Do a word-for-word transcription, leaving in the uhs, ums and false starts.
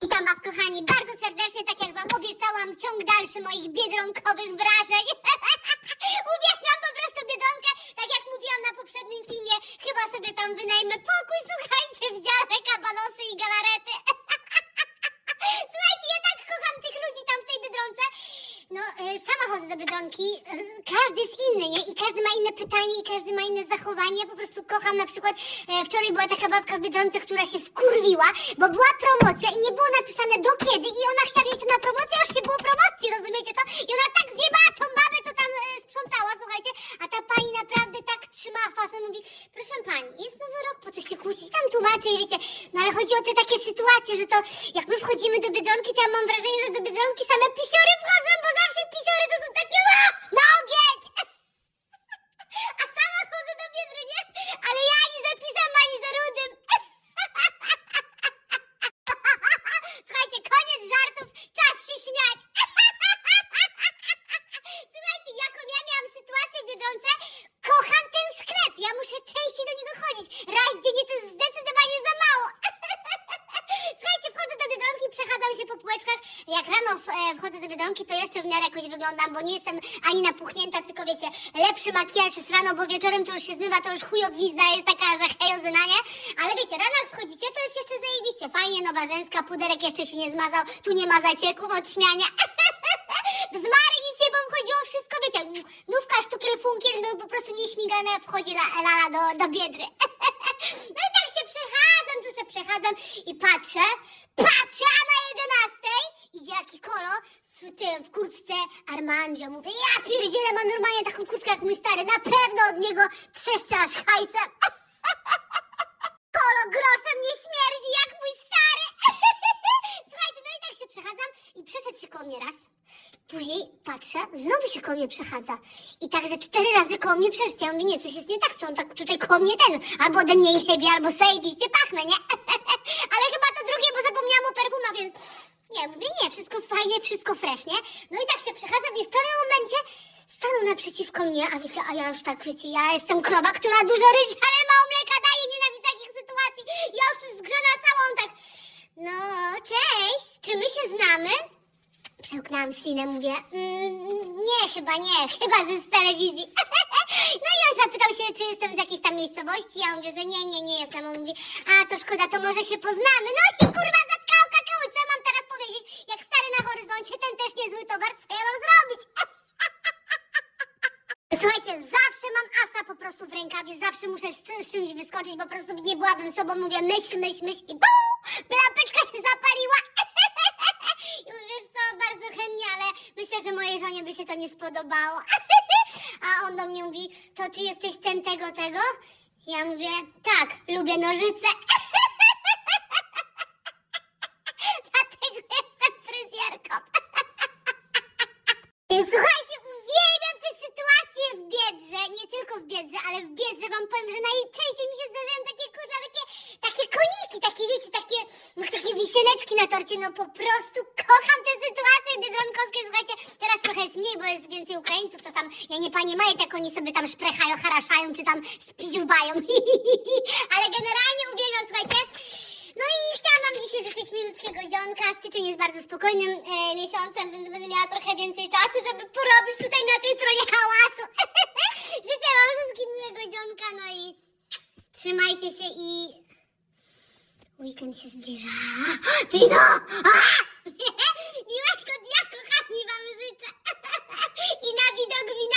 Witam was, kochani, bardzo serdecznie, tak jak wam obiecałam, ciąg dalszy moich biedronkowych wrażeń. Uwielbiam po prostu Biedronkę, tak jak mówiłam na poprzednim filmie, chyba sobie tam wynajmę pokój, słuchajcie, w dziale kabanosy i galarety. Słuchajcie, ja tak kocham tych ludzi tam w tej Biedronce. No, y, sama chodzę do Biedronki, y, każdy jest inny, nie? I każdy ma inne pytanie, i każdy ma inne zachowanie. Ja po prostu kocham, na przykład e, wczoraj była taka babka w Biedronce, która się wkurwiła, bo była promocja i nie było napisane do kiedy i ona chciała wziąć to na promocję, już nie było promocji, rozumiecie to? I ona tak zjebała tą babę, co tam e, sprzątała, słuchajcie, a ta pani naprawdę tak trzymała fason, mówi, proszę pani, jest nowy rok, po co się kłócić, tam tłumaczy i wiecie, no ale chodzi o te takie sytuacje, że to jak my wchodzimy do Biedronki, to ja mam wrażenie, że do Biedronki same pisiory wchodzą, bo zawsze pisiory to są takie wow, na ogień! A sama chodzę do Biedry, nie? Ale ja ani za pisem, ani za rudym. Słuchajcie, koniec żartów, czas się śmiać. Słuchajcie, jaką ja miałam sytuację w Biedronce, kocham ten sklep, ja muszę częściej do niego chodzić. Raz dziennie to jest zdecydowanie za mało. Słuchajcie, wchodzę do Biedronki, przechadzam się po półeczkach. Jak rano e, wchodzę do Biedronki, to jeszcze w miarę jakoś wyglądam, bo nie jestem ani napuchnięta, tylko wiecie, lepszy makijaż jest rano, bo wieczorem to już się zmywa, to już chujowizna jest taka, że hejozyna, nie? Ale wiecie, rano jak wchodzicie, to jest jeszcze zajebiście, fajnie, nowa żeńska, puderek jeszcze się nie zmazał, tu nie ma zacieków od śmiania. Z Mary nic nie wchodziło, wszystko wiecie, nówka, sztukiel, funkiel, no po prostu nieśmigane wchodzi Lala do, do Biedry. No i tak się przechadzam, tu się przechadzam i patrzę, patrzę, a na jedenastej idzie jaki kolo w tym, w kurtce Armandzio. Mówię, ja pierdzielę, ma normalnie taką kurtkę jak mój stary, na pewno od niego trzeszcza aż hajsem. Kolo groszem nie śmierdzi jak mój stary. Słuchajcie, no i tak się przechadzam i przeszedł się koło mnie raz. Później patrzę, znowu się koło mnie przechadza. I tak ze cztery razy koło mnie przeszedł. Ja mówię, nie, coś jest nie tak, co on tak tutaj koło mnie ten, albo ode mnie jebie, albo zajebiście pachnę, nie? Ale chyba to drugie, bo zapomniałam o perfumach, więc nie, mówię, nie, wszystko fajnie, wszystko fresh, nie? No i tak się przechadzam i w pewnym momencie stanął naprzeciwko mnie, a wiecie, a ja już tak, wiecie, ja jestem krowa, która dużo ryczy, ale mało mleka daje, nienawidzę takich sytuacji. Ja już tu zgrzana cała, on tak, no, cześć, czy my się znamy? Przełknęłam ślinę, mówię, mm, nie, chyba nie, chyba, że z telewizji. No i on zapytał się, czy jestem z jakiejś tam miejscowości, ja mówię, że nie, nie, nie jestem. On mówi, a to szkoda, to może się poznamy. No i kurwa zatkał kakao, co ja mam teraz powiedzieć? Jak stary na horyzoncie, ten też niezły towar, co ja mam zrobić? Słuchajcie, zawsze mam asa po prostu w rękawie, zawsze muszę z, z czymś wyskoczyć, po prostu nie byłabym sobą, mówię, myśl, myśl, myśl i bum, lampeczka się zapaliła. I wiesz co, bardzo chętnie, ale myślę, że mojej żonie by się to nie spodobało. A on do mnie mówi, to ty jesteś ten, tego, tego? Ja mówię, tak, lubię nożyce. Dlatego jestem fryzjerką. Więc słuchajcie, uwielbiam te sytuacje w Biedrze, nie tylko w Biedrze, ale w Biedrze wam powiem, że najczęściej mi się zdarzają takie kurwa, takie, takie koniki, takie wiecie, takie, no, takie wisieneczki na torcie, no po prostu kocham te sytuacje biedronkowskie, słuchajcie, teraz trochę jest mniej, bo jest więcej Ukraińców, to tam, ja nie panie maję, jak oni sobie tam szprechają, haraszają, czy tam spiziubają, ale generalnie uwielbiam, słuchajcie. No i chciałam wam dzisiaj życzyć milutkiego dzionka. Styczeń jest bardzo spokojnym e, miesiącem, więc będę miała trochę więcej czasu, żeby porobić tutaj na tej stronie hałasu. Życzę wam wszystkim miłego dzionka, no i trzymajcie się i weekend się zbliża. Tino! Miłego dnia, kochani, wam życzę. I na widok wina.